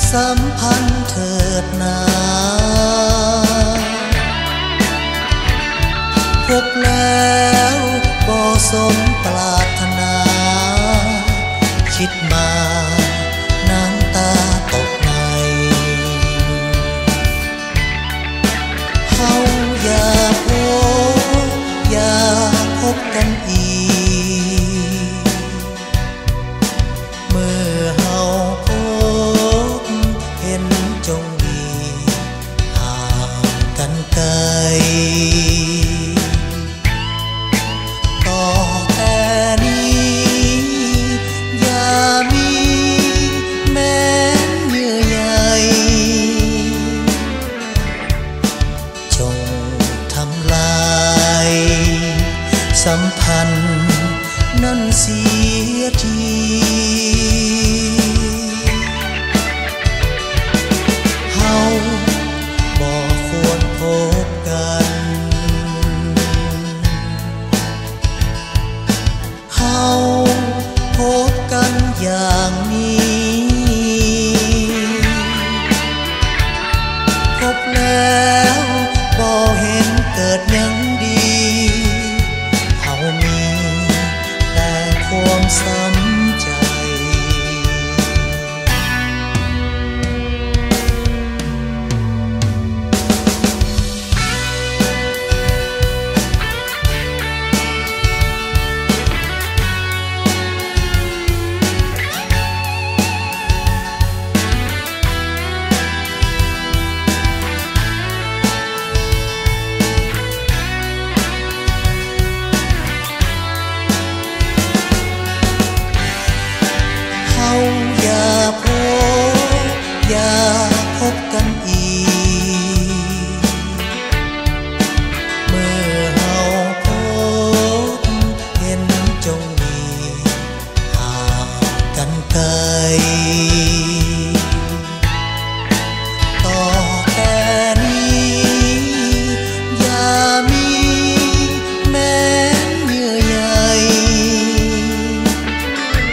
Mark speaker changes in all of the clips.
Speaker 1: สัมพันธ์เถิดนาพบแล้วบ่สมปรารถนาคิดมาน้ำตาตกในเฮาอย่าพบกันอีกเมื่อเฮาพบเห็นจงดีห่างกันไกลต่อแต่นี้อย่ามีแม้นเยื่อใยจงทำลายสัมพันธ์นั้นเสียทีเฮาบ่ควรพบกันเฮาพบกันอย่างนี้พบแล้วบ่เห็นเกิดหยังดีเฮามีแต่ความซ้ำใจอย่าพบกันอีกเมื่อเฮาพบเห็นจงมีห่างกันไกลต่อแต่นี้อย่ามีแม้นเยื่อใย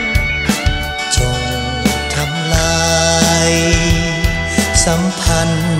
Speaker 1: จงทำลายสัมพันธ์